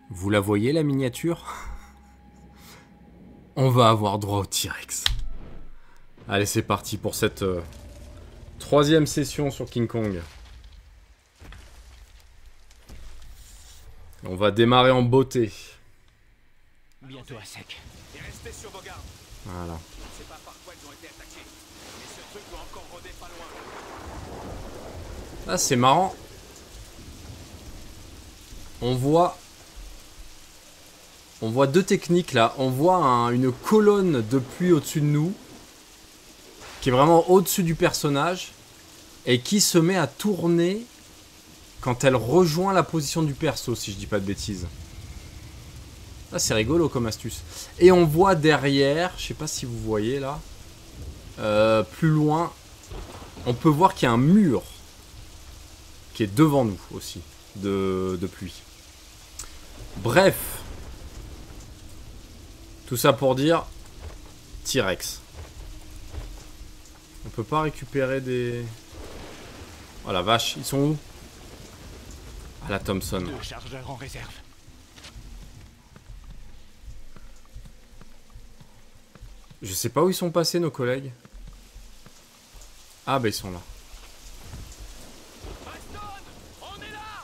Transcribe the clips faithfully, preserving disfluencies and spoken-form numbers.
Vous la voyez, la miniature? On va avoir droit au T-Rex. Allez, c'est parti pour cette euh, troisième session sur King Kong. On va démarrer en beauté. Bientôt à sec. Et restez sur vos gardes. Voilà. Je ne sais pas par quoi ils ont été attaqués, mais ce truc doit encore rôder pas loin. Ah, c'est marrant. On voit... On voit deux techniques là. On voit un, une colonne de pluie au-dessus de nous. Qui est vraiment au-dessus du personnage. Et qui se met à tourner quand elle rejoint la position du perso, si je dis pas de bêtises. Ah, c'est rigolo comme astuce. Et on voit derrière, je sais pas si vous voyez là, euh, plus loin, on peut voir qu'il y a un mur qui est devant nous aussi, de, de pluie. Bref. Tout ça pour dire T-Rex. On peut pas récupérer des... Oh la vache, ils sont où? Ah, la Thompson. Deux chargeurs en réserve. Je sais pas où ils sont passés, nos collègues. Ah bah ils sont là. Preston, on est là.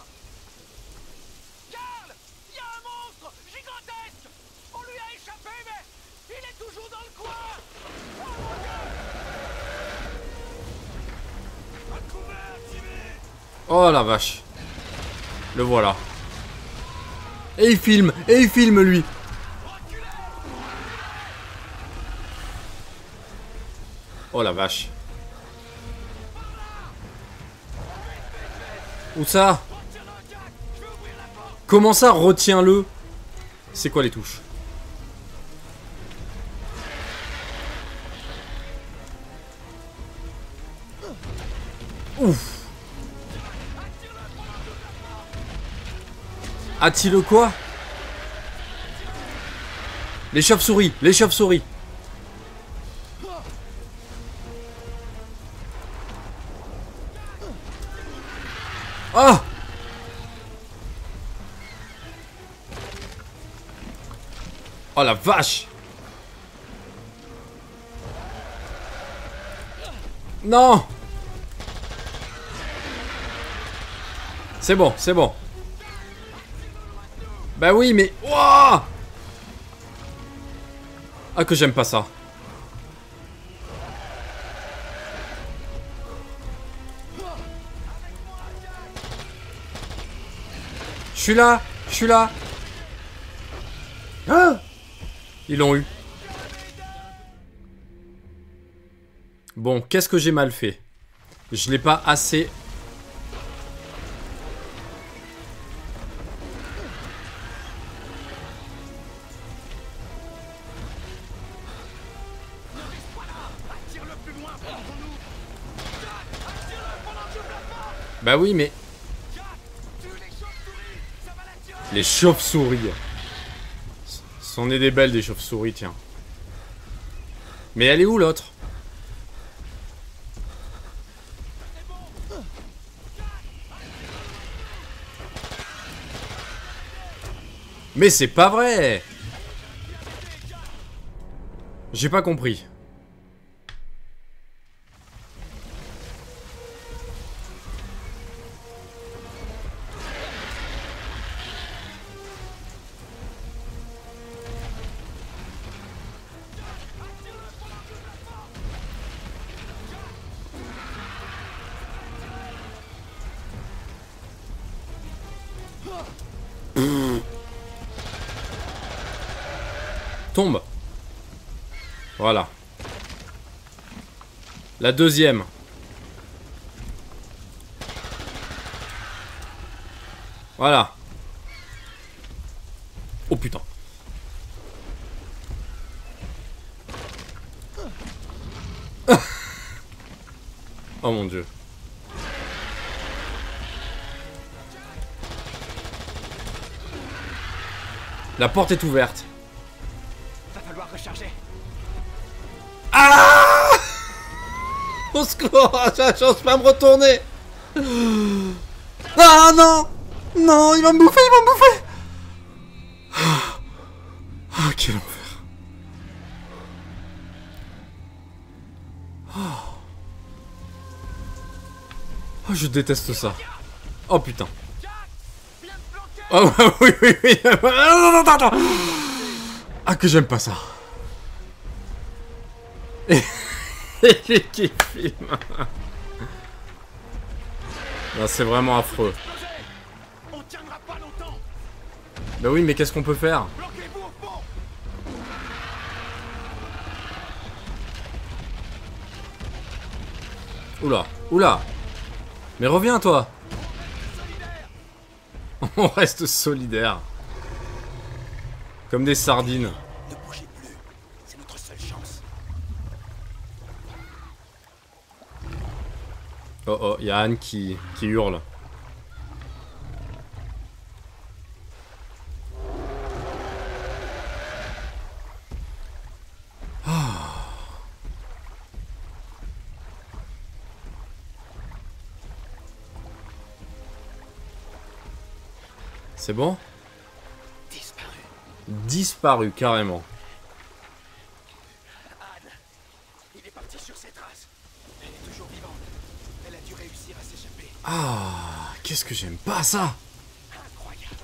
Karl, il y a un monstre gigantesque. On lui a échappé, mais il est toujours dans le coin. Oh mon Dieu. À couvert, Jimmy. Oh la vache. Le voilà. Et il filme, et il filme lui. Oh la vache. Où ça? Comment ça, retiens-le? C'est quoi les touches? Ouf. A-t-il le quoi? Les chauves-souris, les chauves-souris. Ah! Oh la vache! Non! C'est bon, c'est bon. Bah oui, mais... Wouah! Ah, que j'aime pas ça. Je suis là, je suis là. Ah! Ils l'ont eu. Bon, qu'est-ce que j'ai mal fait? Je l'ai pas assez... Bah oui, mais... Les chauves-souris. C'en est des belles, des chauves-souris, tiens. Mais elle est où, l'autre? Mais c'est pas vrai! J'ai pas compris. Tombe. Voilà. La deuxième. Voilà. Oh putain. Oh mon dieu. La porte est ouverte. Va falloir recharger. Ah! Au secours, j'ose pas me retourner. Ah non! Non, il va me bouffer, il va me bouffer! Ah, ah quel enfer. Oh. Oh, je déteste ça. Oh putain. Oh oui oui oui. Attends, attends, attends. Ah que j'aime pas ça. Et qui filme. Là c'est vraiment affreux. On tiendra pas longtemps. Bah oui mais qu'est-ce qu'on peut faire? Bloquez-vous au fond. Oula, oula. Mais reviens toi. On reste solidaire. Comme des sardines. Ne bougez plus. C'est notre seule chance. Oh oh, il y a Anne qui, qui hurle. C'est bon? Disparu. Disparu, carrément. Anne. Il est parti sur ses traces. Elle est toujours vivante. Elle a dû réussir à s'échapper. Ah, qu'est-ce que j'aime pas ça? Incroyable.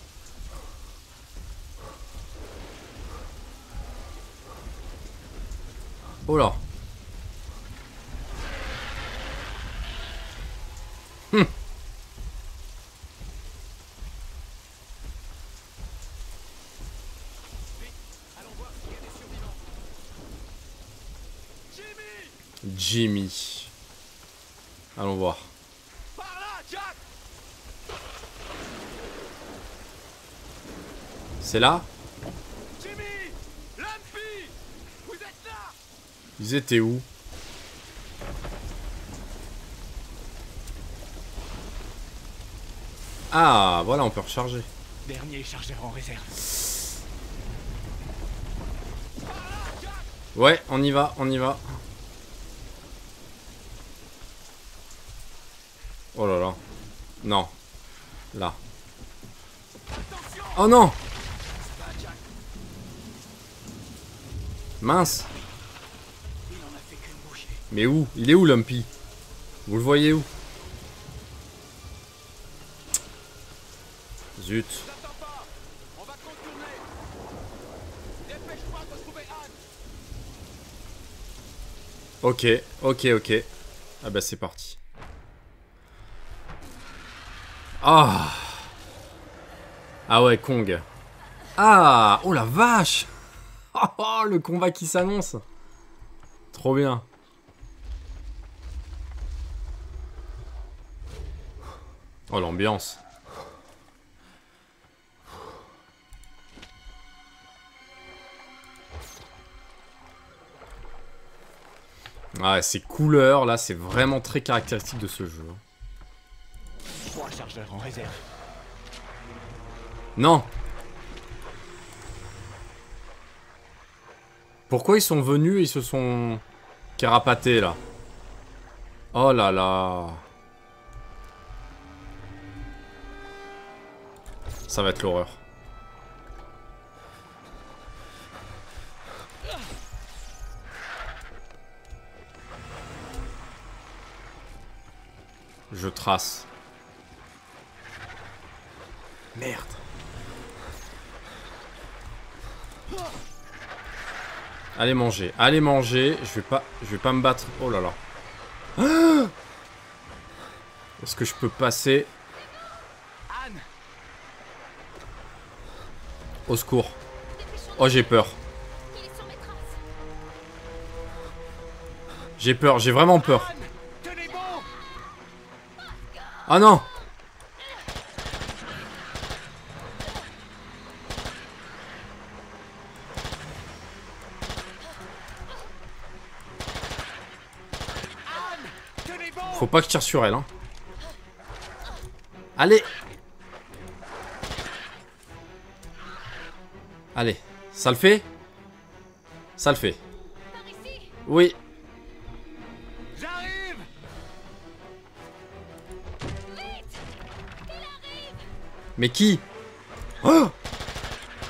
Oh là. Hum. Allons voir s'il y a des survivants. Jimmy! Jimmy. Allons voir. Par là, Jack! C'est là? Jimmy! Lumpy! Vous êtes là! Ils étaient où? Ah, voilà, on peut recharger. Dernier chargeur en réserve. Ouais, on y va, on y va. Oh là là. Non. Là. Oh non! Mince. Il en a fait qu'une bouchée. Mais où? Il est où, Lumpy? Vous le voyez où? Zut. N'attends pas! On va contourner! Dépêche-toi de retrouver Anne! Ok, ok, ok. Ah bah c'est parti. Ah. Ah ouais, Kong. Ah. Oh la vache. Oh, le combat qui s'annonce. Trop bien. Oh l'ambiance. Ouais, ces couleurs là, c'est vraiment très caractéristique de ce jeu. Trois chargeurs en réserve. Non. Pourquoi ils sont venus et ils se sont carapatés là? Oh là là. Ça va être l'horreur. Je trace. Merde. Allez manger, allez manger. Je vais pas, je vais pas me battre. Oh là là. Ah, est-ce que je peux passer? Anne! Au secours. Oh j'ai peur. J'ai peur, j'ai vraiment peur. Anne! Tenez bon! Ah non. Anne! Tenez bon! Faut pas que je tire sur elle, hein. Allez. Allez. Ça le fait? Ça le fait. Oui. J'arrive! Mais qui? Oh!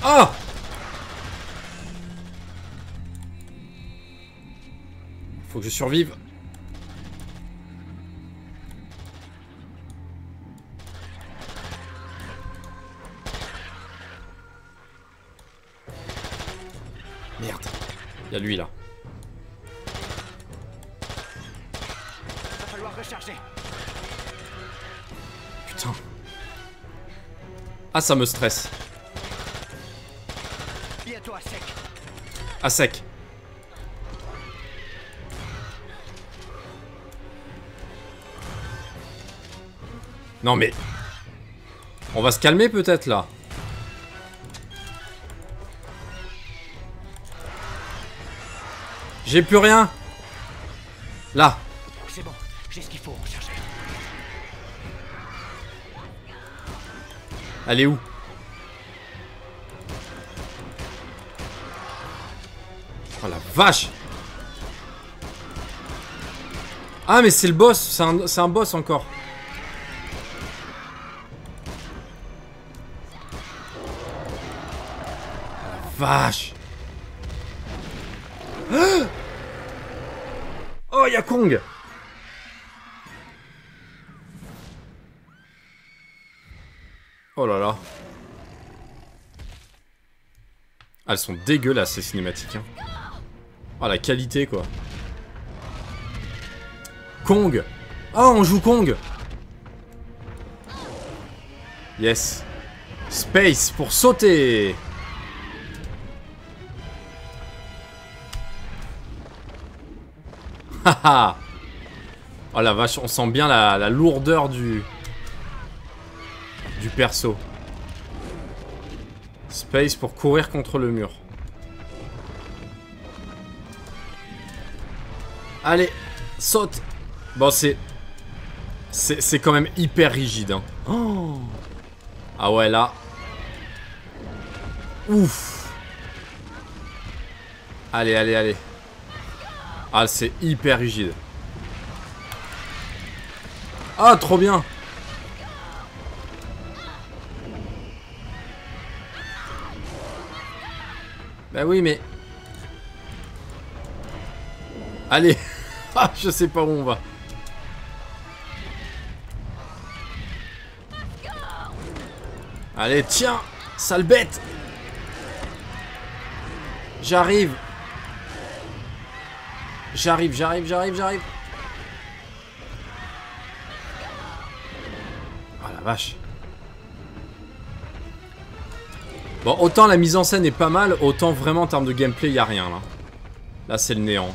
Oh! Faut que je survive. Merde. Il y a lui là. Va falloir recharger. Putain. Ah, ça me stresse. Bientôt à sec. À sec. Non mais... On va se calmer peut-être là. J'ai plus rien. Là. C'est bon, j'ai ce qu'il faut recharger. Elle est où? Oh la vache. Ah mais c'est le boss. C'est un, c'est un boss encore. Oh la vache. Oh, y'a Kong. Oh là là. Ah, elles sont dégueulasses ces cinématiques. Hein. Oh la qualité quoi. Kong. Oh, on joue Kong. Yes. Space pour sauter. Haha. Oh la vache, on sent bien la, la lourdeur du du perso. Space pour courir contre le mur. Allez, saute. Bon, c'est c'est c'est quand même hyper rigide. Hein. Oh. Ah ouais là. Ouf. Allez, allez, allez. Ah, c'est hyper rigide. Ah, trop bien. Bah oui, mais... Allez. Ah, je sais pas où on va. Allez, tiens. Sale bête. J'arrive. J'arrive, j'arrive, j'arrive, j'arrive. Oh la vache. Bon, autant la mise en scène est pas mal, autant vraiment en termes de gameplay, y a rien là. Là, c'est le néant.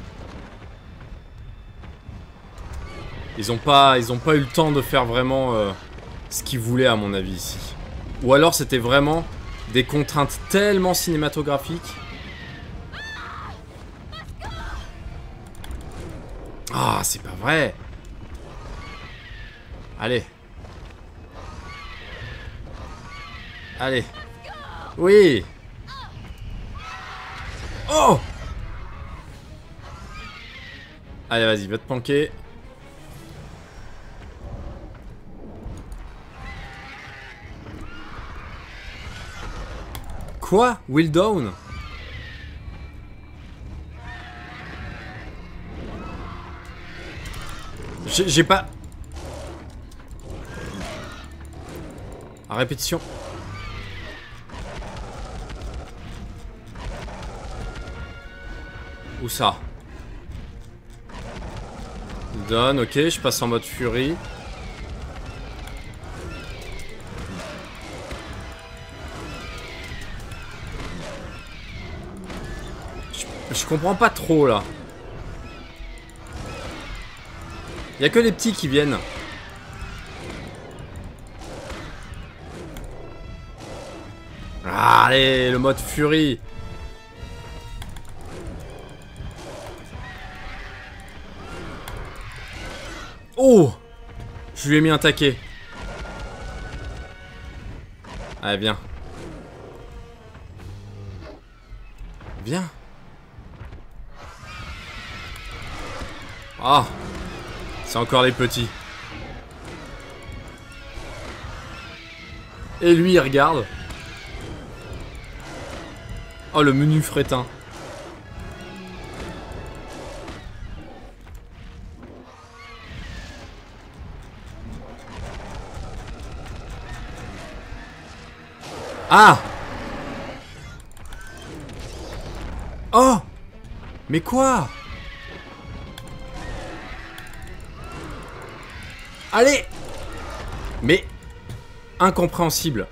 Ils ont pas, ils ont pas eu le temps de faire vraiment euh, ce qu'ils voulaient à mon avis ici. Ou alors c'était vraiment des contraintes tellement cinématographiques. Ah, c'est pas vrai. Allez. Allez. Oui. Oh. Allez, vas-y, va te planquer. Quoi? Will down? J'ai pas... À répétition. Où ça? Donne, ok, je passe en mode furie. Je, je comprends pas trop là. Y'a que les petits qui viennent. Ah, allez, le mode furie. Oh! Je lui ai mis un taquet. Allez, viens. Viens. Ah! C'est encore les petits. Et lui, il regarde. Oh, le menu fretin. Ah! Oh! Mais quoi? Allez! Mais... incompréhensible.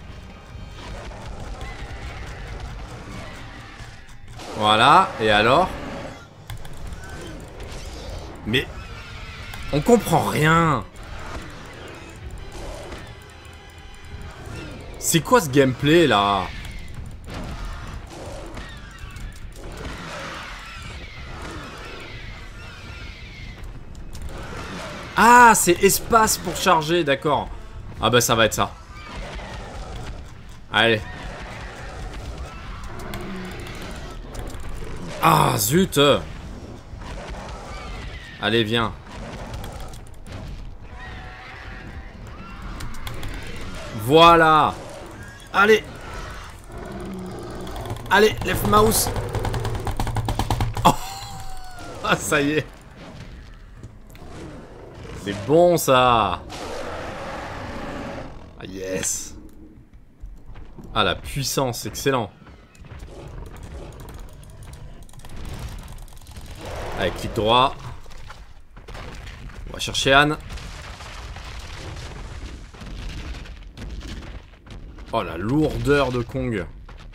Voilà, et alors? Mais... on comprend rien. C'est quoi ce gameplay là? Ah, c'est espace pour charger, d'accord. Ah bah ça va être ça. Allez. Ah, zut. Allez, viens. Voilà. Allez. Allez, left mouse. Oh. Ah, ça y est. C'est bon, ça. Ah, yes. Ah, la puissance, excellent. Allez, clic droit. On va chercher Anne. Oh, la lourdeur de Kong.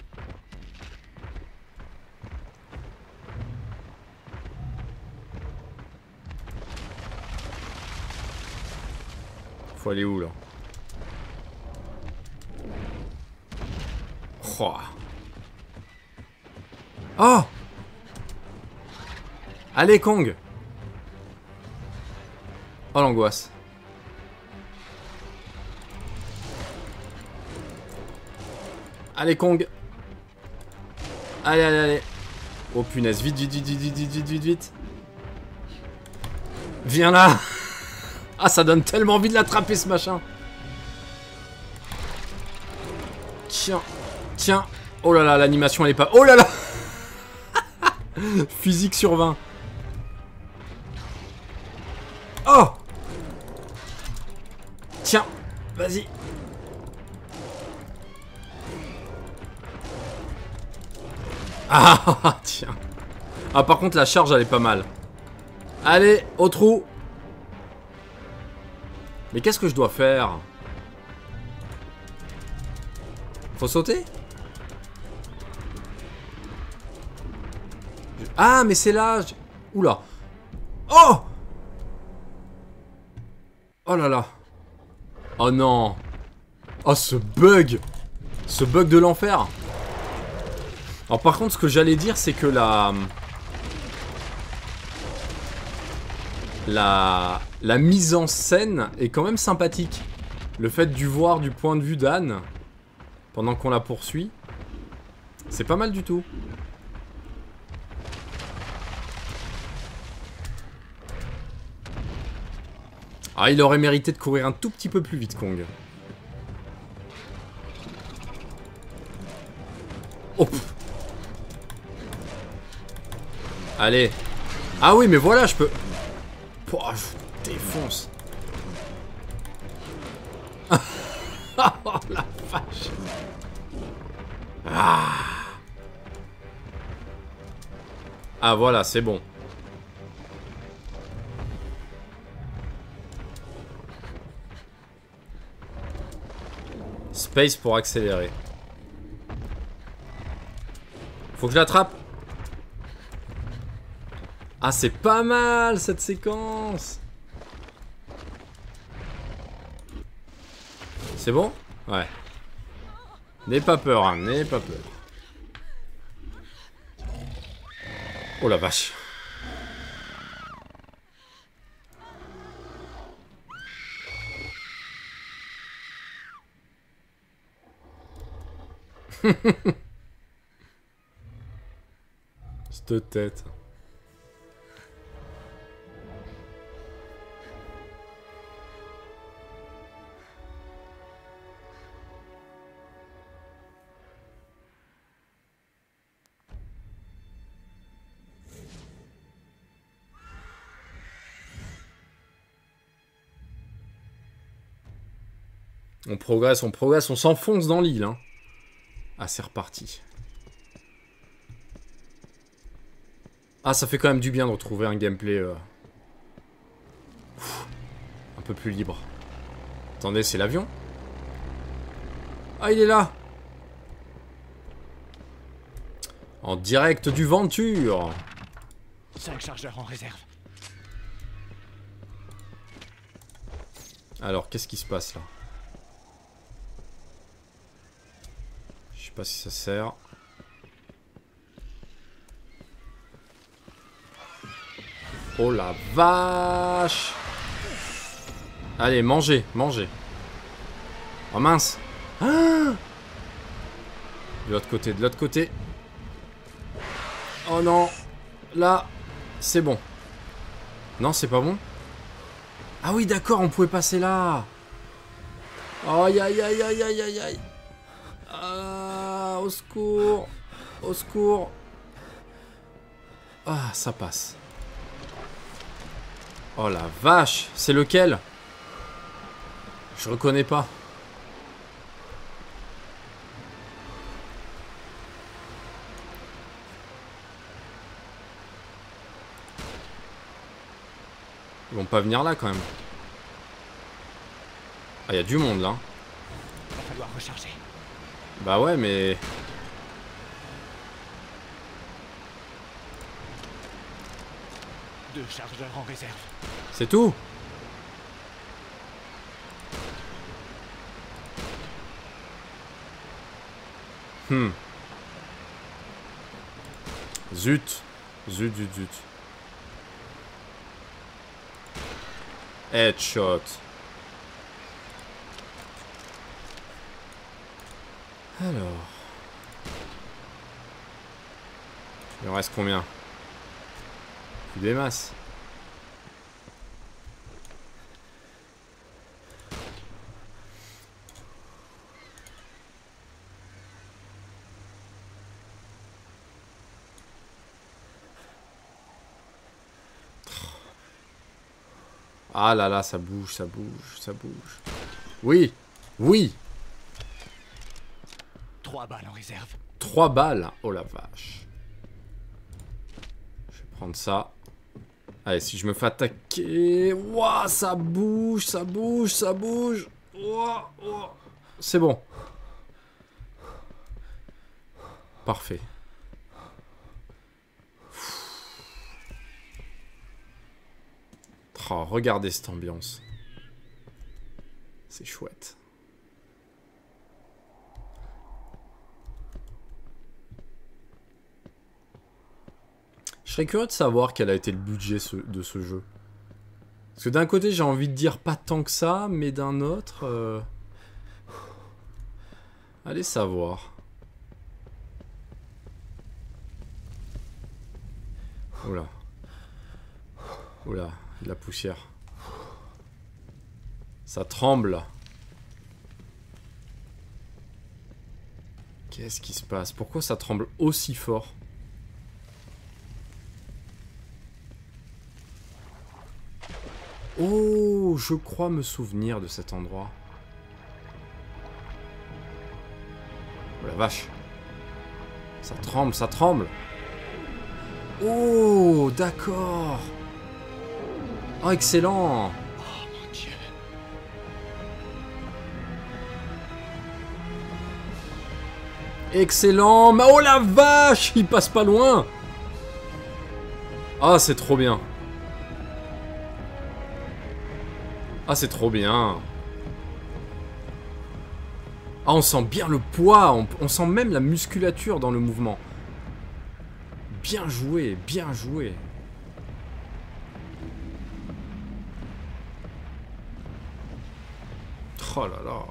Faut aller où, là? Oh. Oh. Allez, Kong. Oh, l'angoisse. Allez, Kong. Allez, allez, allez. Oh, punaise. Vite, vite, vite, vite, vite, vite, vite, vite. Viens là. Ah, ça donne tellement envie de l'attraper, ce machin. Tiens. Tiens. Oh là là, l'animation, elle est pas... Oh là là. Physique sur vingt. Oh. Tiens. Vas-y. Ah, tiens. Ah, par contre, la charge, elle est pas mal. Allez, au trou. Mais qu'est-ce que je dois faire? Faut sauter? Ah, mais c'est là. Oula. Oh. Oh là là. Oh non. Oh, ce bug. Ce bug de l'enfer. Alors par contre, ce que j'allais dire, c'est que la... La... La mise en scène est quand même sympathique. Le fait de voir du point de vue d'Anne, pendant qu'on la poursuit, c'est pas mal du tout. Ah, il aurait mérité de courir un tout petit peu plus vite, Kong. Oh. Allez. Ah oui, mais voilà, je peux... Oh, je défonce. Oh la vache. Ah, ah voilà, c'est bon. Space pour accélérer. Faut que je l'attrape. Ah, c'est pas mal cette séquence. C'est bon? Ouais. N'aie pas peur, hein, n'aie pas peur. Oh la vache. Cette tête. On progresse, on progresse, on s'enfonce dans l'île. Hein. Ah, c'est reparti. Ah, ça fait quand même du bien de retrouver un gameplay euh... un peu plus libre. Attendez, c'est l'avion? Ah, il est là! En direct du Venture! Cinq chargeurs en réserve. Alors, qu'est-ce qui se passe là? Je sais pas si ça sert. Oh la vache! Allez, mangez, mangez. Oh mince! Ah! De l'autre côté, de l'autre côté. Oh non! Là, c'est bon. Non, c'est pas bon? Ah oui, d'accord, on pouvait passer là. Aïe, aïe, aïe, aïe, aïe, aïe, aïe. Ah, au secours. Au secours. Ah, ça passe. Oh la vache, c'est lequel? Je reconnais pas. Ils vont pas venir là quand même. Ah, il y a du monde là. Il va falloir recharger. Bah ouais, mais... Deux chargeurs en réserve. C'est tout? Hmm. Zut. Zut, zut, zut. Headshot. Alors. Il en reste combien? Plus des masses. Ah là là, ça bouge, ça bouge, ça bouge. Oui, oui. Trois balles en réserve. Trois balles. Oh la vache. Je vais prendre ça. Allez, si je me fais attaquer... Ouah, ça bouge, ça bouge, ça bouge. Ouah, ouah. C'est bon. Parfait. Oh, regardez cette ambiance. C'est chouette. Je serais curieux de savoir quel a été le budget ce, de ce jeu. Parce que d'un côté, j'ai envie de dire pas tant que ça, mais d'un autre... Euh... Allez savoir. Oula. Oula, de la poussière. Ça tremble. Qu'est-ce qui se passe? Pourquoi ça tremble aussi fort? Oh, je crois me souvenir de cet endroit. Oh la vache. Ça tremble, ça tremble. Oh, d'accord. Oh, excellent. Oh mon Dieu. Excellent. Mais oh la vache, il passe pas loin. Ah, c'est trop bien. Ah, c'est trop bien. Ah, on sent bien le poids. On, on sent même la musculature dans le mouvement. Bien joué, bien joué. Oh là là.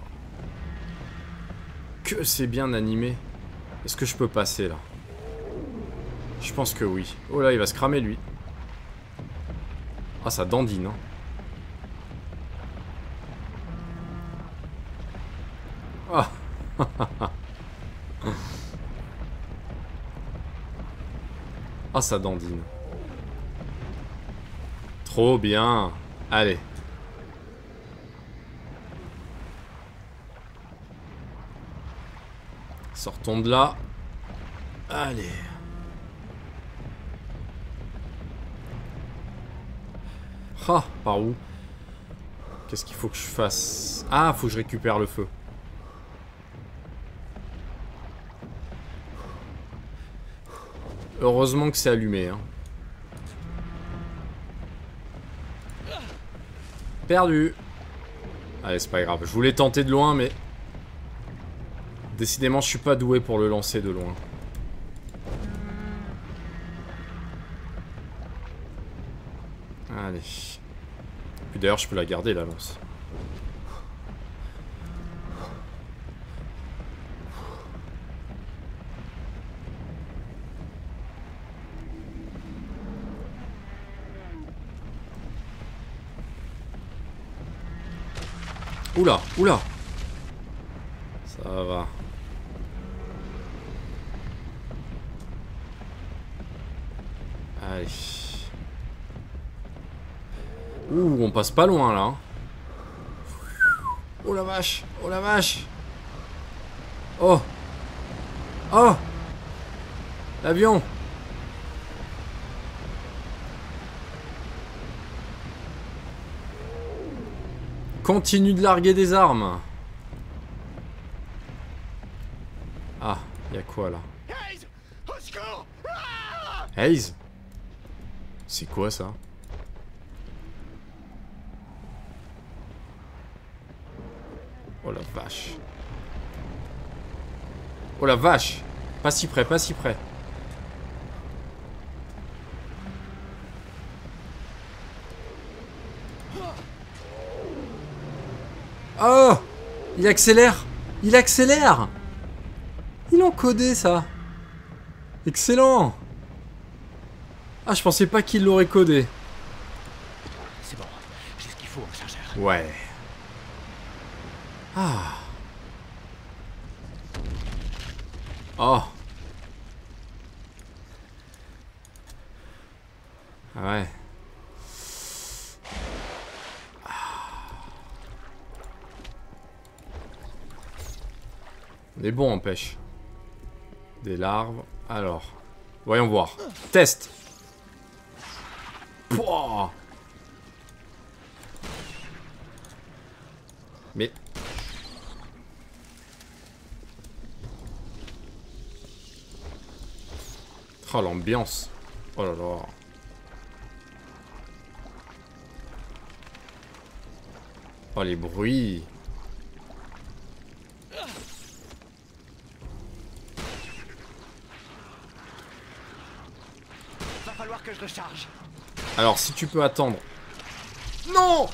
Que c'est bien animé. Est-ce que je peux passer là? Je pense que oui. Oh là, il va se cramer lui. Ah, ça dandine, hein. Ah. Ah, ça dandine. Trop bien. Allez. Sortons de là. Allez. Ah, par où? Qu'est-ce qu'il faut que je fasse? Ah, faut que je récupère le feu. Heureusement que c'est allumé, hein. Perdu. Allez, c'est pas grave. Je voulais tenter de loin, mais... Décidément, je suis pas doué pour le lancer de loin. Allez. Puis d'ailleurs, je peux la garder, la lance. Oula, oula. Ça va. Allez. Ouh, on passe pas loin là. Oh la vache, oh la vache. Oh. Oh. L'avion. Continue de larguer des armes. Ah, y'a quoi là? Hayes, au secours! Ah! Hayes? C'est quoi ça? Oh la vache. Oh la vache. Pas si près, pas si près. Oh! Il accélère! Il accélère! Ils l'ont codé ça! Excellent! Ah, je pensais pas qu'il l'aurait codé. C'est bon, j'ai ce qu'il faut au chargeur. Ouais. Ah. Oh. Ah ouais. On est bon en pêche. Des larves. Alors. Voyons voir. Test. Pouah. Mais... Oh l'ambiance. Oh là là. Oh les bruits. Va falloir que je recharge. Alors si tu peux attendre. Non.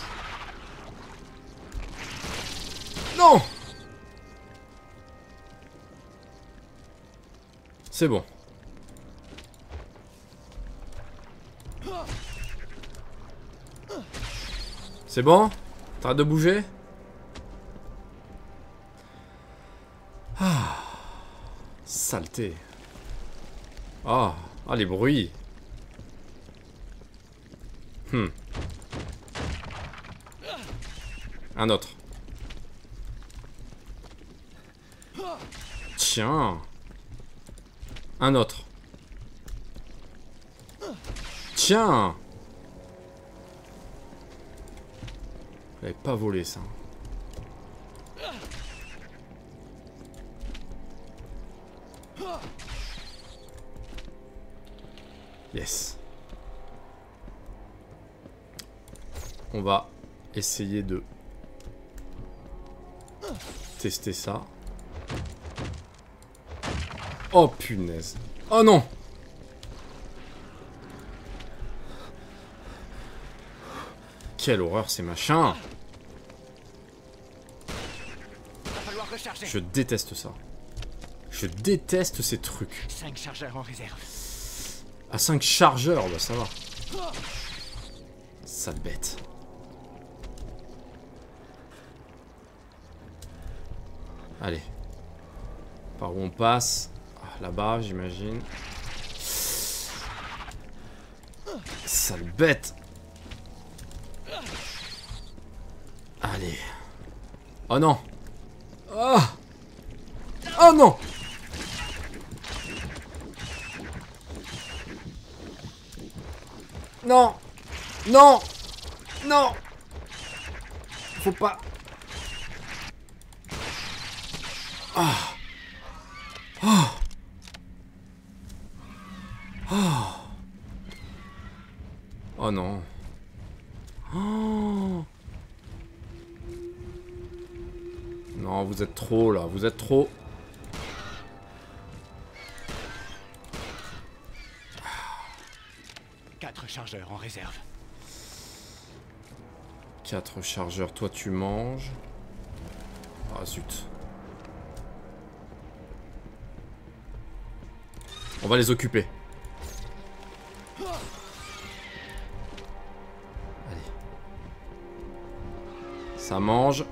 Non. C'est bon. C'est bon? T'arrêtes de bouger? Ah. Saleté. Ah. Ah, les bruits. Hmm. Un autre. Tiens. Un autre. Tiens. J'avais pas volé ça. Yes. On va essayer de tester ça. Oh punaise. Oh non. Quelle horreur ces machins. Va falloir recharger. Je déteste ça. Je déteste ces trucs. Cinq chargeurs en réserve. À cinq chargeurs, bah ça va. Sale bête. Allez. Par où on passe? Ah, là-bas, j'imagine. Sale bête. Allez. Oh non. Oh. Oh. Oh non! Non! Non! Non! Faut pas... Ah! Oh! Oh! Oh non! Oh! Non, vous êtes trop là, vous êtes trop... Quatre chargeurs en réserve. Quatre chargeurs, toi tu manges. Ah zut. On va les occuper. Allez. Ça mange.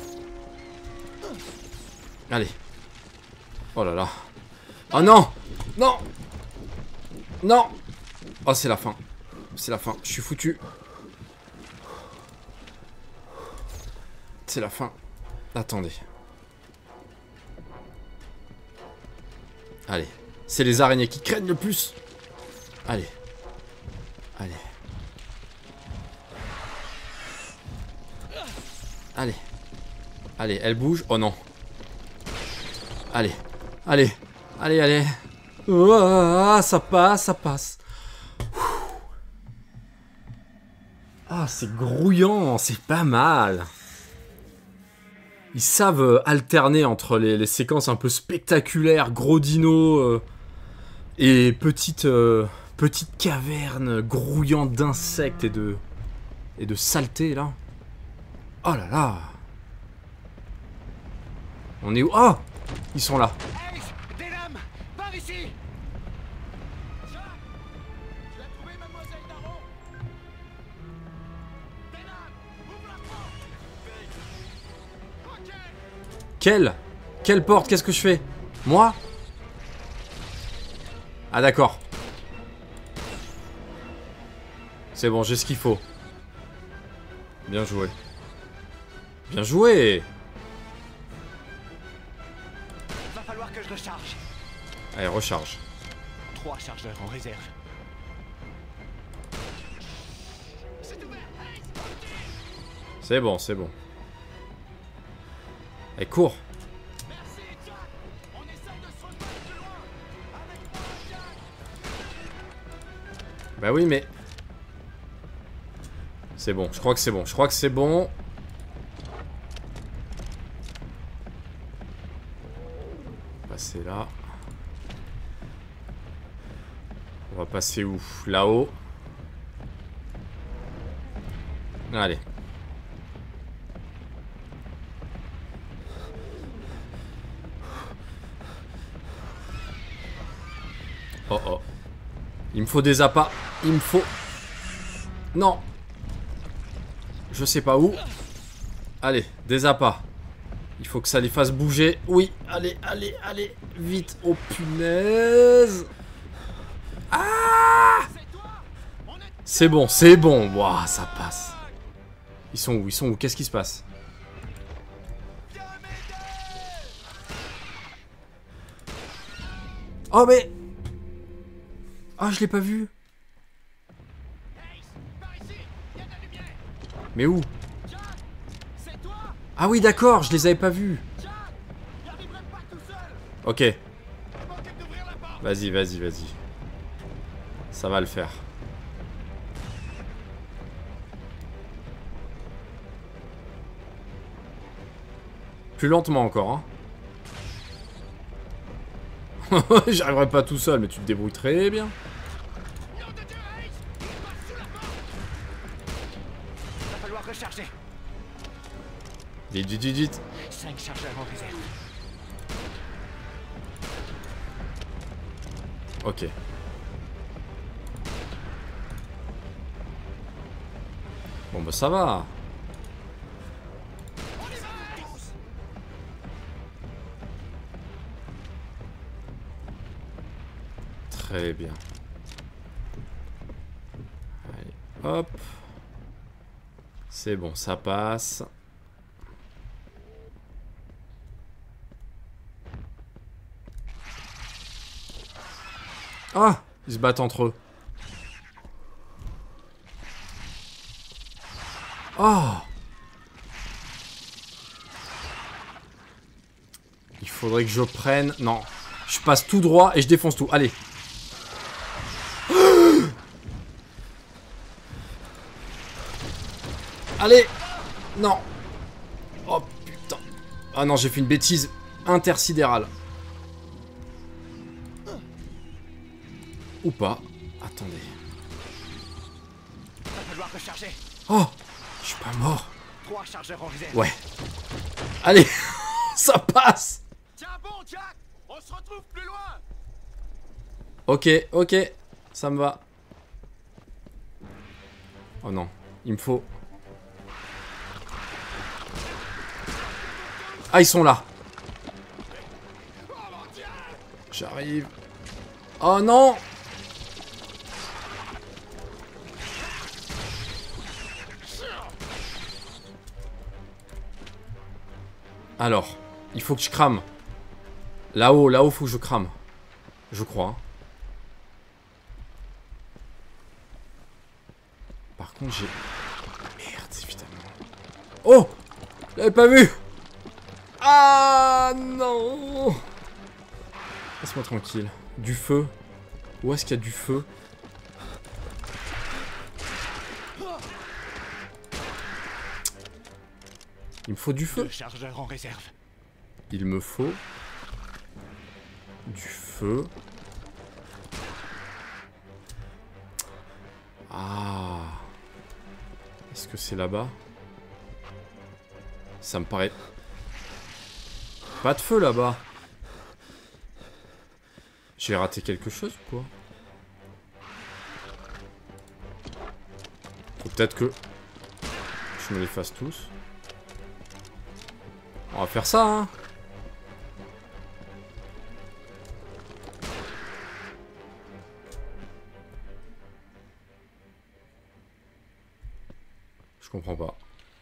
Allez. Oh là là. Oh non! Non! Non! Oh c'est la fin. C'est la fin. Je suis foutu. C'est la fin. Attendez. Allez. C'est les araignées qui craignent le plus. Allez. Allez. Allez. Allez, elle bouge. Oh non. Allez. Allez. Allez, allez. Oh, ça passe, ça passe. Ah, c'est grouillant. C'est pas mal. Ils savent alterner entre les, les séquences un peu spectaculaires, gros dinos, euh, et petites, euh, petites cavernes grouillantes d'insectes et de, et de saleté, là. Oh là là. On est où? Oh! Ils sont là. Ace, des lames, par ici. Jack, tu as trouvé mademoiselle Darrow? Des lames, ouvre la porte. Ok. Quelle? Quelle porte? Qu'est-ce que je fais? Moi? Ah d'accord. C'est bon, j'ai ce qu'il faut. Bien joué. Bien joué. Va falloir que je recharge. Allez, recharge. Trois chargeurs en réserve. C'est ouvert. Ace, C'est bon, c'est bon. Allez, cours. merci, Jack. On essaye de se remettre plus loin. Avec moi, Jack. Bah oui, mais... C'est bon, je crois que c'est bon. Je crois que c'est bon. Passer là. On va passer où? Là-haut. Allez. Oh oh. Il me faut des appâts. Il me faut... Non. Je sais pas où. Allez, des appâts. Il faut que ça les fasse bouger. Oui, allez, allez, allez. Vite. Oh punaise. Ah! C'est bon, c'est bon. Waouh, ça passe. Ils sont où? Ils sont où? Qu'est-ce qui se passe? Oh mais... Ah, je l'ai pas vu. Mais où? Ah oui, d'accord, je les avais pas vus. Ok. Vas-y, vas-y, vas-y. Ça va le faire. Plus lentement encore, hein. J'arriverai pas tout seul, mais tu te débrouilles très bien. Va falloir recharger. Vite, vite, vite, vite. Cinq chargeurs en réserve. Ok. Bon bah ça va. Très bien. Allez, hop. C'est bon, ça passe. Ah, ils se battent entre eux. Oh. Il faudrait que je prenne... Non. Je passe tout droit et je défonce tout. Allez. Allez. Non. Oh putain. Ah non, j'ai fait une bêtise intersidérale. Ou pas. Attendez. Va falloir recharger. Oh. Je suis pas mort. Trois chargeurs en réserve. Ouais. Allez. Ça passe. Tiens bon, Jack. On se retrouve plus loin. Ok, ok. Ça me va. Oh non. Il me faut... Ah, ils sont là. J'arrive. Oh non. Alors, il faut que je crame. Là-haut, là-haut, faut que je crame. Je crois. Par contre, j'ai... Merde, évidemment. Oh! J'avais pas vu! Ah non! Laisse-moi tranquille. Du feu. Où est-ce qu'il y a du feu? Il me faut du feu. Deux chargeurs en réserve. Il me faut du feu. Ah. Est-ce que c'est là-bas? Ça me paraît... Pas de feu là-bas. J'ai raté quelque chose ou quoi? Faut peut-être que je me les fasse tous. On va faire ça, hein. Je comprends pas.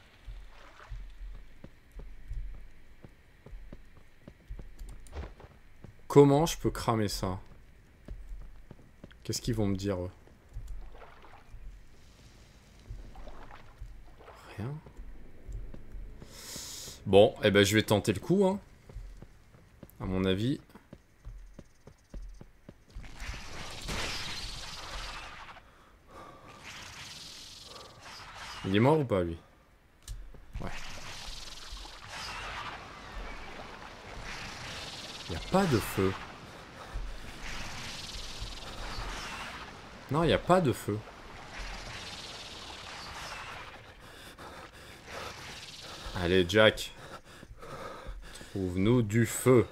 Comment je peux cramer ça? Qu'est-ce qu'ils vont me dire, eux? Rien. Bon, eh ben je vais tenter le coup, hein. À mon avis. Il est mort ou pas, lui? Ouais. Il n'y a pas de feu. Non, il n'y a pas de feu. Allez, Jack. Trouve-nous du feu.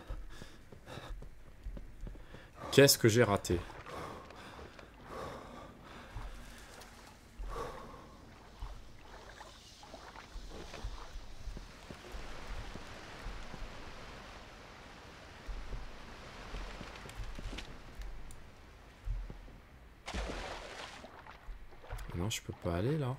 Qu'est-ce que j'ai raté? Non, je peux pas aller là.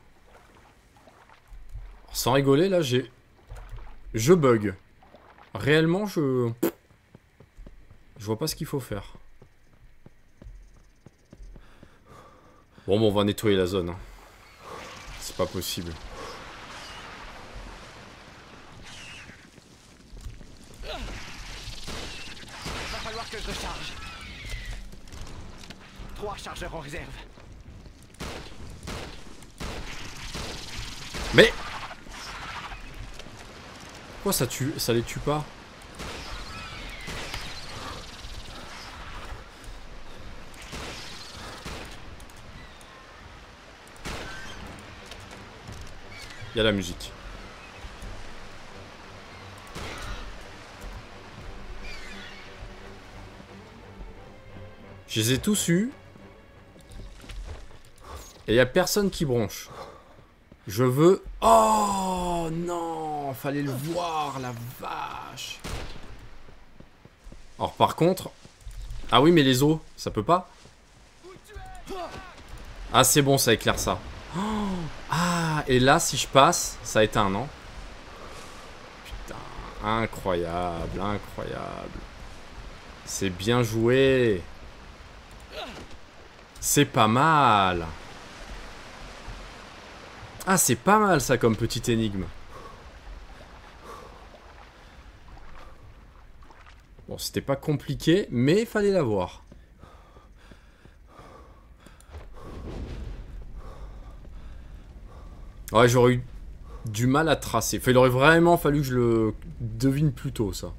Sans rigoler, là, j'ai... Je bug. Réellement, je... Je vois pas ce qu'il faut faire. Bon, bon, on va nettoyer la zone. Hein. C'est pas possible. Va falloir que je recharge. Trois chargeurs en réserve. Mais... Pourquoi ça tue, ça les tue pas? Il y a la musique. Je les ai tous eus. Et il n'y a personne qui bronche. Je veux... Oh non, fallait le voir, la vache. Alors par contre... Ah oui, mais les os, ça peut pas? Ah, c'est bon, ça éclaire ça. Oh, ah, et là, si je passe, ça éteint, non? Putain, incroyable, incroyable. C'est bien joué. C'est pas mal. Ah, c'est pas mal ça comme petite énigme. Bon, c'était pas compliqué, mais il fallait l'avoir. Ouais, j'aurais eu du mal à tracer. Enfin, il aurait vraiment fallu que je le devine plus tôt, ça.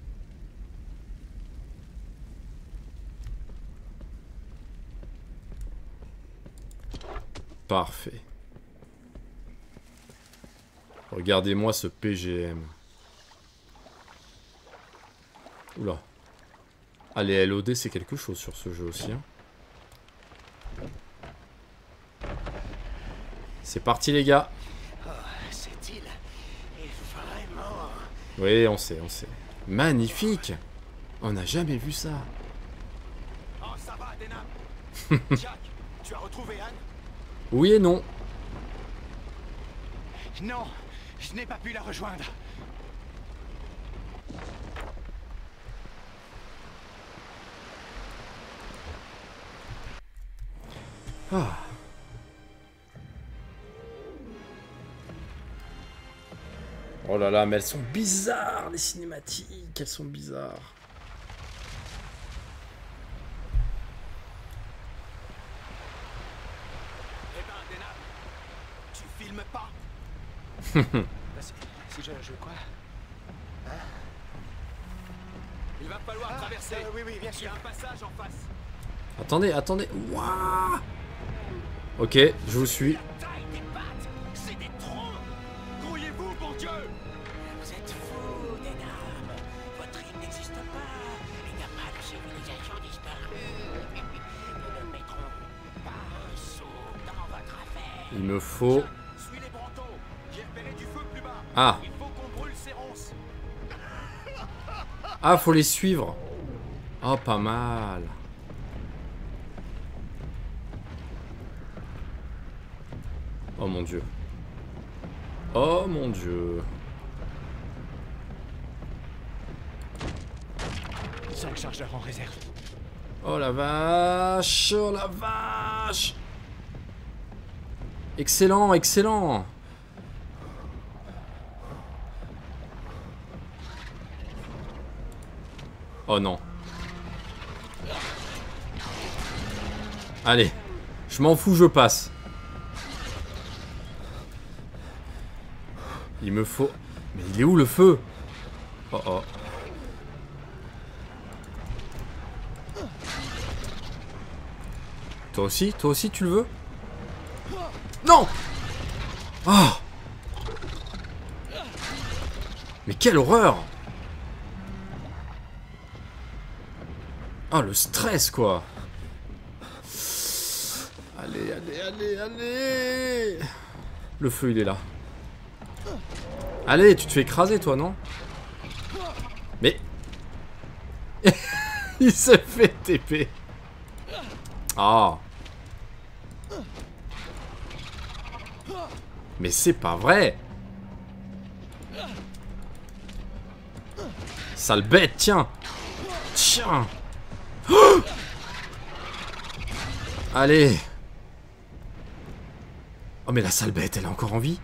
Parfait. Regardez-moi ce P G M. Oula. Ah, les L O D, c'est quelque chose sur ce jeu aussi. Hein. C'est parti, les gars. Oh, cette île est vraiment... Oui, on sait, on sait. Magnifique. On n'a jamais vu ça. Oh, ça va, Denham. Jack, tu as retrouvé Anne? Oui et non. Non, je n'ai pas pu la rejoindre. Ah. Oh là là, mais elles sont bizarres, les cinématiques. Elles sont bizarres. Eh ben, Denham, tu filmes pas? si, si je joue quoi? Hein? Il va falloir ah, traverser. Euh, oui, oui, bien sûr. Il y a un passage en face. Attendez, attendez. Waouh. Ok, je vous suis. C'est des troncs. Grouillez-vous, bon Dieu. Vous êtes fous, Denham. Votre île n'existe pas. Il n'y a pas de civilisation disparue. Nous ne mettrons pas un saut dans votre affaire. Il me faut... Suis les brantons. J'ai repéré du feu plus bas. Ah. Il faut qu'on brûle ces ronces. Ah, faut les suivre. Oh, pas mal. Oh mon dieu. Oh mon dieu. cinq chargeurs en réserve. Oh la vache. Oh la vache. Excellent, excellent. Oh non. Allez. Je m'en fous, je passe. Il me faut... Mais il est où le feu? Oh oh. Toi aussi? Toi aussi tu le veux? Non! Oh! Mais quelle horreur! Oh le stress quoi! Allez, allez, allez, allez! Le feu il est là. Allez, tu te fais écraser toi, non? Mais... il se fait T P. Ah. Mais c'est pas vrai. Sale bête, tiens. Tiens. Oh, allez. Oh mais la sale bête, elle est encore en vie.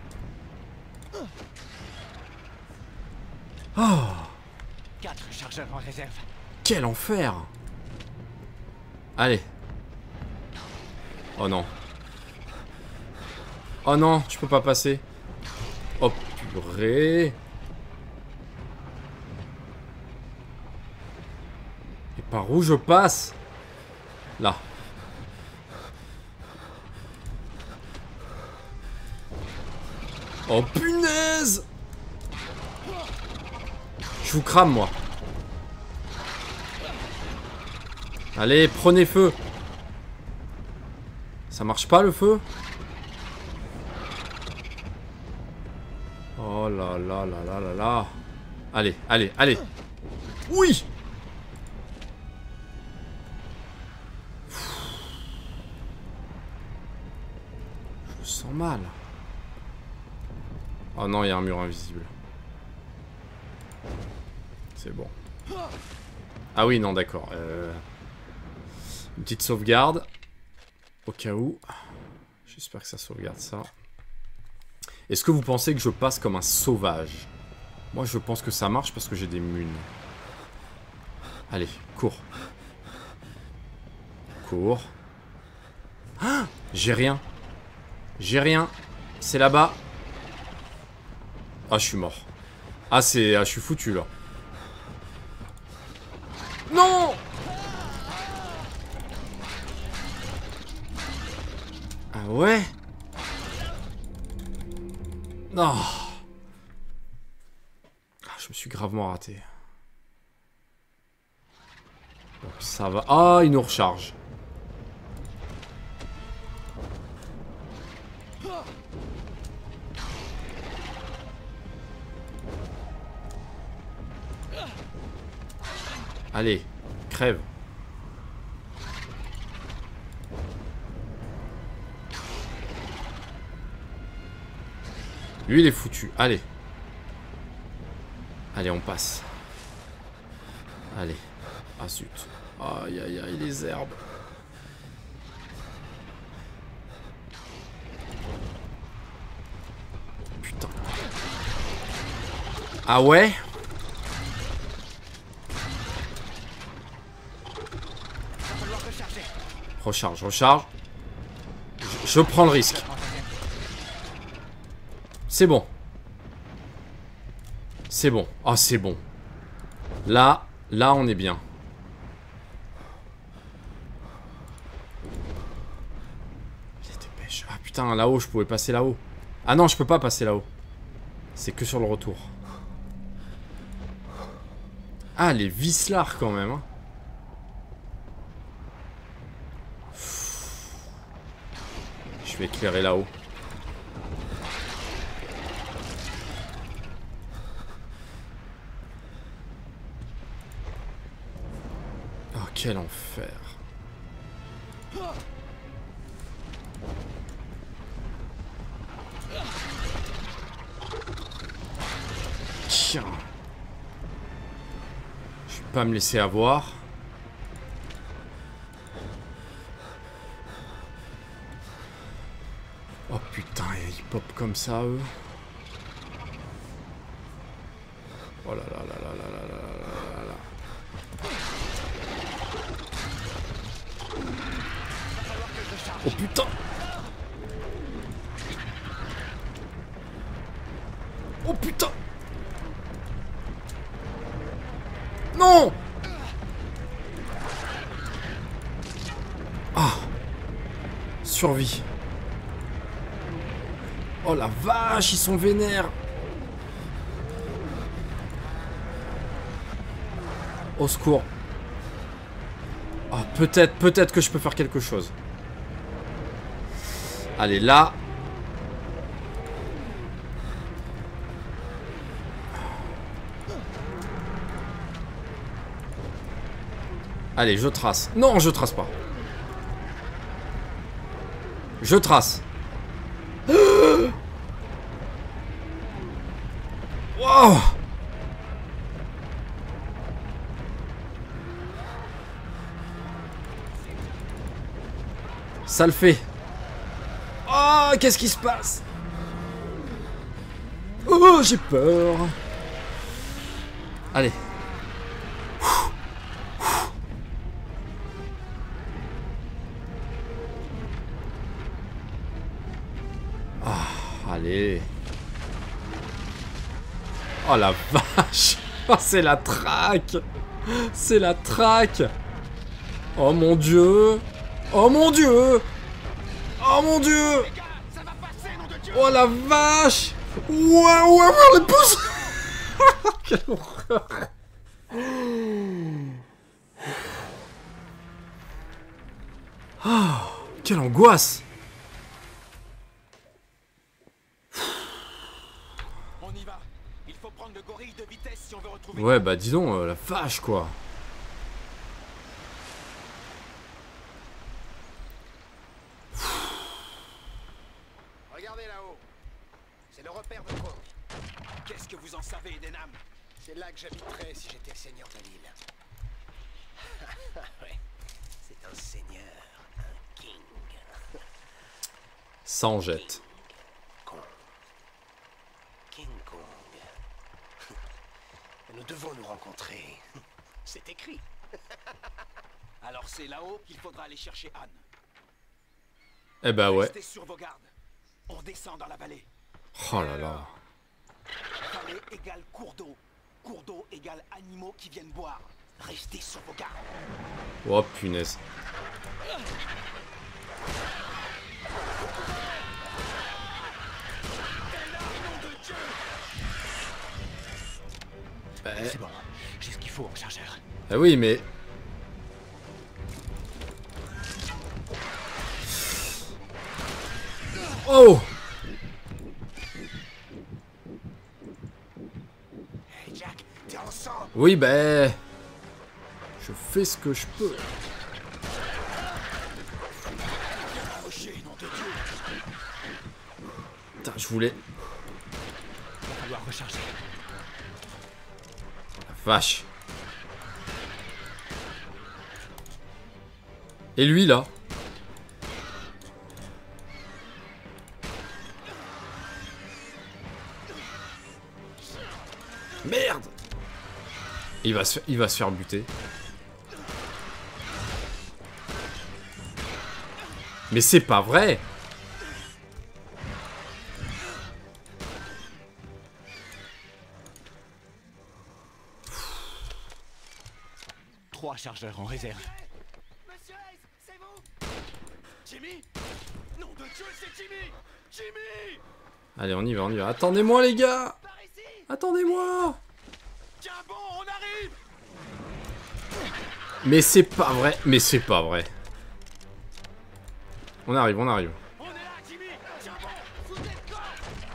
Oh. Quatre chargeurs en réserve. Quel enfer. Allez. Oh non. Oh non, tu peux pas passer. Oh purée. Et par où je passe? Là. Oh punaise. Je vous crame moi. Allez, prenez feu. Ça marche pas le feu? Oh là là là là là là. Allez, allez, allez. Oui. Je sens mal. Oh non, il y a un mur invisible. C'est bon. Ah oui, non, d'accord. Euh... Une petite sauvegarde. Au cas où. J'espère que ça sauvegarde ça. Est-ce que vous pensez que je passe comme un sauvage? Moi je pense que ça marche parce que j'ai des munes. Allez, cours. Cours. Ah, j'ai rien. J'ai rien. C'est là-bas. Ah, je suis mort. Ah, c'est... Ah, je suis foutu, là. Non! Ah ouais? Non. Ah, je me suis gravement raté. Bon, ça va. Ah, il nous recharge. Allez, crève. Lui, il est foutu. Allez. Allez, on passe. Allez. Ah, zut. Aïe, aïe, aïe, les herbes. Putain. Ah ouais? Recharge, recharge. Je, je prends le risque. C'est bon. C'est bon. Ah, c'est bon. Là, là, on est bien. Dépêche. Ah putain, là-haut, je pouvais passer là-haut. Ah non, je peux pas passer là-haut. C'est que sur le retour. Ah, les vislards quand même. Hein. Je vais éclairer là-haut. Oh, quel enfer. Tiens. Je vais pas me laisser avoir. Oh putain, ils pop comme ça, eux. Oh là là là là là là là là là. Oh putain. Oh putain. Non. Ah. Survie. Oh la vache, ils sont vénères. Au secours. Ah, peut-être, peut-être que je peux faire quelque chose. Allez, là. Allez, je trace. Non, je trace pas. Je trace. Wow. Ça le fait. Oh, qu'est-ce qui se passe? Oh, j'ai peur. Allez. Ah, allez. Oh la vache. Oh, c'est la traque. C'est la traque. Oh mon dieu. Oh mon dieu. Oh mon dieu. Oh la vache. Waouh, waouh, les pouces. Quelle horreur. Oh, quelle angoisse. On y va. Il faut prendre le gorille de vitesse si on veut retrouver. Ouais, bah disons, euh, la vache quoi. Regardez là-haut. C'est le repère de Croc. Qu'est-ce que vous en savez, Denham? C'est là que j'habiterais si j'étais seigneur de l'île. Ouais. C'est C'est un seigneur, un king. Ça en jette. Kong. King Kong. Nous devons nous rencontrer. C'est écrit. Alors c'est là-haut qu'il faudra aller chercher Anne. Eh bah ouais. Restez sur vos gardes. On descend dans la vallée. Oh là là. Vallée égale cours d'eau. Cours d'eau égale animaux qui viennent boire. Restez sur vos gardes. Oh punaise. Bah, C'est bon, j'ai ce qu'il faut en chargeur. ah oui, mais... Oh! Hey Jack, t'es en sang. Oui, ben... Je fais ce que je peux. Rocher, nom de Dieu. Putain, je voulais... Il va falloir recharger. Vache. Et lui, là? Merde! Il va se, il va se faire buter. Mais c'est pas vrai! Trois chargeurs en réserve. Monsieur Hayes, c'est vous? Jimmy? Nom de Dieu, c'est Jimmy! Jimmy! Allez, on y va, on y va. Attendez-moi, les gars! Par ici. Attendez-moi! Tiens bon, on arrive! Mais c'est pas vrai, mais c'est pas vrai. On arrive, on arrive. On est là, Jimmy! Tiens bon! Foutez le camp.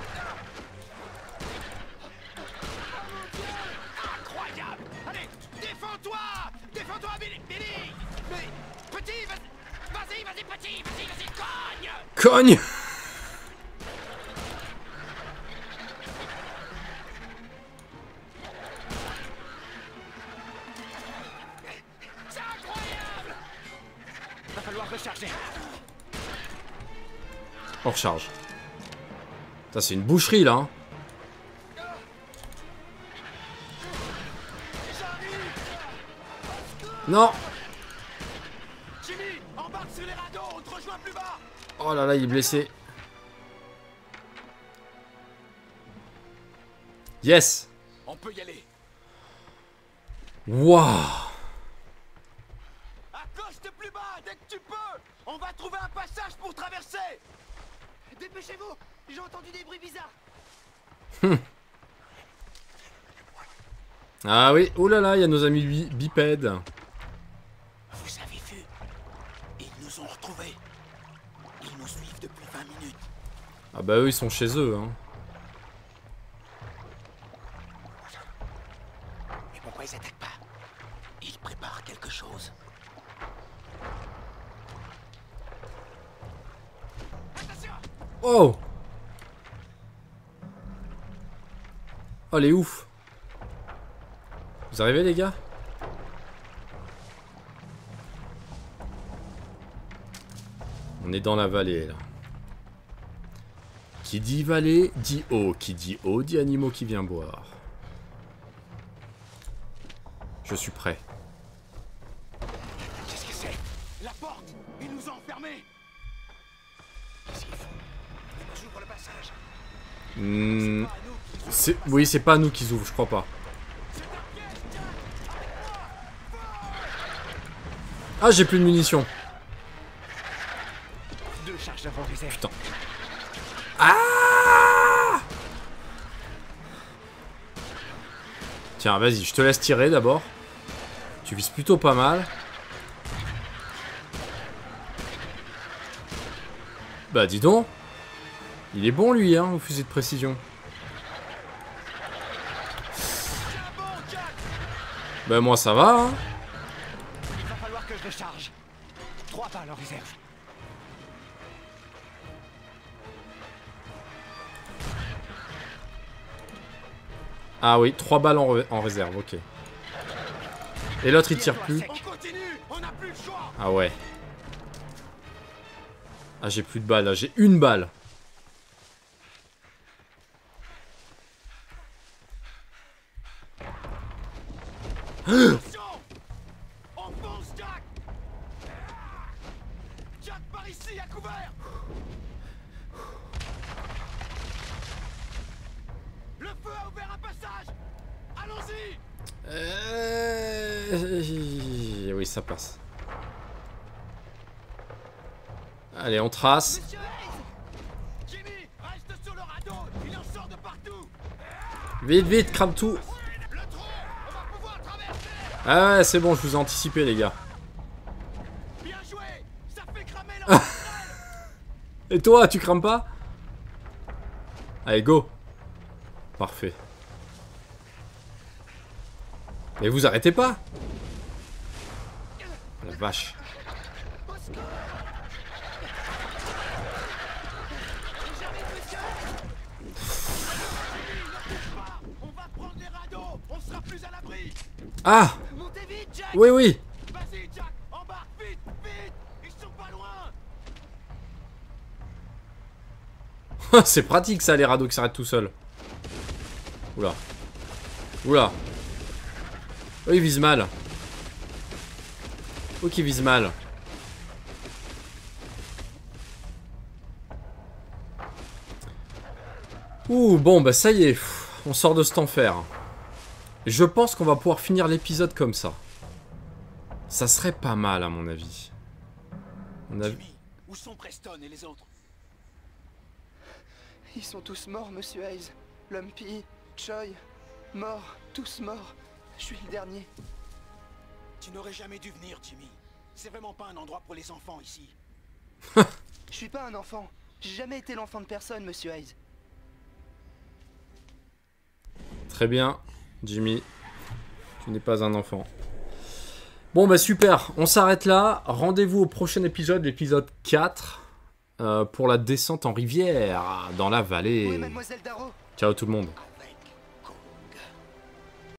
Incroyable! Allez, défends-toi! Défends-toi, Billy! Billy! Mais, petit, vas- vas-y, vas-y, petit! Vas-y, vas-y, cogne! Cogne! C'est incroyable! Va falloir recharger. On recharge. Ça, c'est une boucherie, là. Hein. Non! Jimmy, embarque sur les radeaux, on te rejoint plus bas! Oh là là, il est blessé. Yes! On peut y aller. Waouh! Accoste plus bas dès que tu peux! On va trouver un passage pour traverser! Dépêchez-vous. J'ai entendu des bruits bizarres. Ah oui, oh là là, il y a nos amis bi- bipèdes. Vous avez vu? Ils nous ont retrouvés. Ils nous suivent depuis vingt minutes. Ah bah eux, ils sont chez eux, hein. Mais pourquoi ils attaquent pas? Ils préparent quelque chose. Attention! Oh! Oh, les ouf! Vous arrivez, les gars? On est dans la vallée, là. Qui dit vallée, dit eau. Qui dit eau, dit animaux qui vient boire. Je suis prêt. Qu'est-ce que c'est? La porte! Ils nous ont enfermés! Qu'est-ce qu'ils font? Ils ouvrent le passage. Hmm, Pas à nous qu'ils ouvrent c'est- le passage. oui, c'est pas nous qui ouvrent, je crois pas. C'est un piège, Jack! Ah, j'ai plus de munitions. Deux chargeurs en réserve. Putain. Ah! Tiens, vas-y, je te laisse tirer d'abord. Tu vises plutôt pas mal. Bah, dis donc. Il est bon, lui, hein, au fusil de précision. Tiens bon, Jack! Bah, moi, ça va, hein. Il va falloir que je recharge. Trois balles en réserve. Ah oui, trois balles en, re- en réserve, ok. Et l'autre, il tire plus. On continue! On n'a plus le choix! Ah ouais. Ah, j'ai plus de balles, là. J'ai une balle. Attention! On fonce, Jack! Jack, par ici, à couvert! Le feu a ouvert un passage! Allons-y! Euh... Oui, ça passe. Allez, on trace. Monsieur Hayes! Jimmy, reste sur le radeau! Il en sort de partout! Vite, vite, crame tout. Le tronc! On va pouvoir traverser! Ah ouais, c'est bon, je vous ai anticipé, les gars. Bien joué! Ça fait cramer la Et toi, tu crames pas? Allez, go. Parfait. Mais vous arrêtez pas? La vache. J'arrive, monsieur! On va prendre les radeaux! On sera plus à l'abri! Ah! Montez vite, Jack! Oui, oui. Vas-y, Jack! Embarque vite! Vite! Ils sont pas loin! C'est pratique, ça, les radeaux qui s'arrêtent tout seuls. Oula. Oula. Oh, il vise mal. Oh, qui vise mal. Ouh, bon, bah ça y est. On sort de cet enfer. Je pense qu'on va pouvoir finir l'épisode comme ça. Ça serait pas mal, à mon avis. On a... Jimmy, où sont Preston et les autres? Ils sont tous morts, monsieur Hayes. Lumpy, Choi, morts, tous morts. Je suis le dernier. Tu n'aurais jamais dû venir, Jimmy. C'est vraiment pas un endroit pour les enfants ici. Je suis pas un enfant. J'ai jamais été l'enfant de personne, monsieur Hayes. Très bien, Jimmy. Tu n'es pas un enfant. Bon, bah super. On s'arrête là. Rendez-vous au prochain épisode, l'épisode quatre, euh, pour la descente en rivière, dans la vallée. Oui, mademoiselle Darrow. Ciao tout le monde.